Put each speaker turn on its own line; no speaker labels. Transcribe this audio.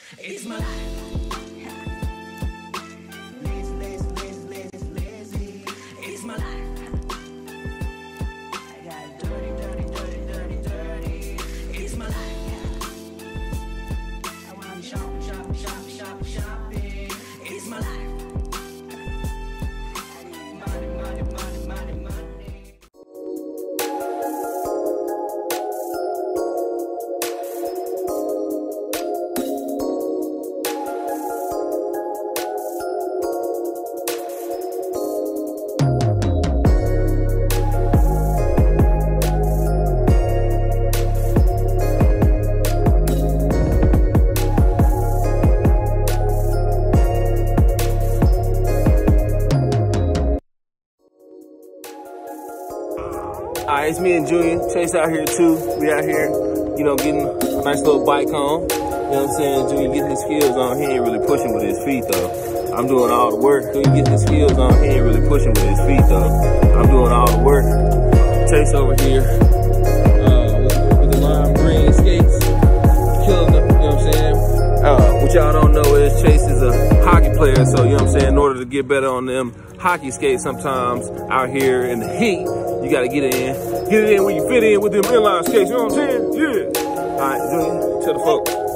It's my life. Lazy. It's my life. I got dirty. It's my life. I want shopping. It's my life. I need money.
Alright, it's me and Junior. Chase out here too. We out here, you know, getting a nice little bike on. You know what I'm saying? Junior getting his skills on. He ain't really pushing with his feet though. I'm doing all the work. Junior getting his skills on. He ain't really pushing with his feet though. I'm doing all the work. Chase over here with the lime green skates. Killing them, you know what I'm saying? What y'all don't know is Chase is a hockey player, so you know what I'm saying? In order to get better on them hockey skates sometimes out here in the heat, you gotta get it in. Get it in when you fit in with them inline skates, you know what I'm saying? Yeah. All right, Junior, tell the folks.